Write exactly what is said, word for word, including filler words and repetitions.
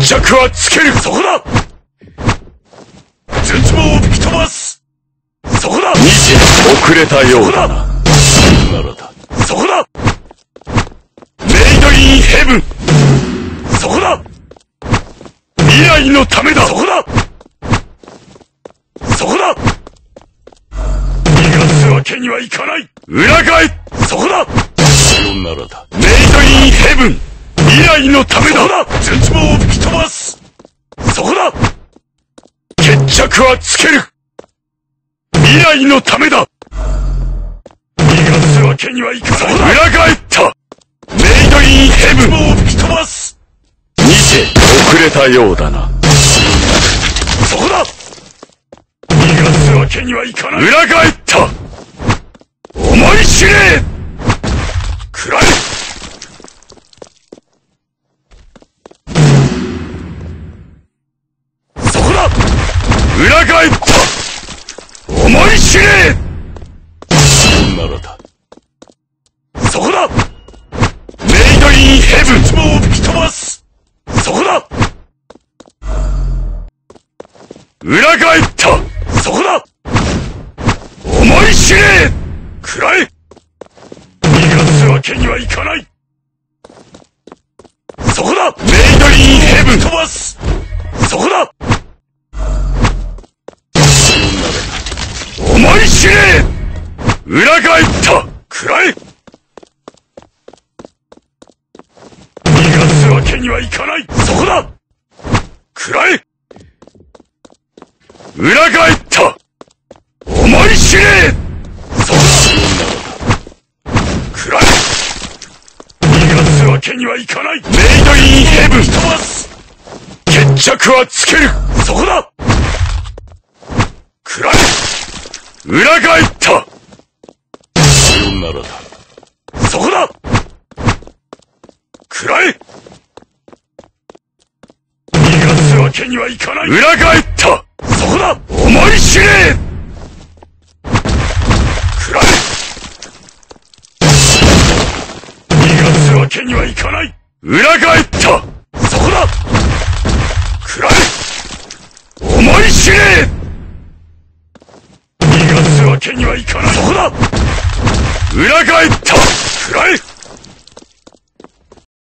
着はつける。そこだ。絶望を吹き飛ばす。そこだ。にて遅れたようだな。ならだ。そこだ。メイドインヘブン。そこだ。未来のためだ。そこだ。そこだ。逃がすわけにはいかない。裏返っ。そこだ。さよならだ。メイドインヘブン。未来のためだ。そこだ。絶望を吹き飛ばす。そこだ。決着はつける。未来のためだ。逃がすわけにはいかない。裏返った。メイドインヘブン。絶望を吹き飛ばす。にて遅れたようだな。そこだ。逃がすわけにはいかない。裏返った。思い知れ。食らえ。そこだ。裏返った。思い知れ。さよならだ。そこだ。メイドインヘブン。絶望を吹き飛ばす。そこだ。裏返った。そこだ。思い知れ。食らえ。逃がすわけにはいかない。そこだ。メイドインヘブン。飛ばす。そこだ。思い知れ。裏返った。食らえ。逃がすわけにはいかない。そこだ。食らえ。裏返った。思い知れ。そこだ。食らえ。逃がすわけにはいかない。メイドインヘブン。飛ばす。決着はつける。そこだ。食らえ。裏返った。さよならだ。そこだ。食らえ。逃がすわけにはいかない。裏返った。そこだ。思い知れ。食らえ。逃がすわけにはいかない。裏返った。そこだ。食らえ。思い知れ。逃がすわけにはいかない。そこだ。裏返った。食らえ。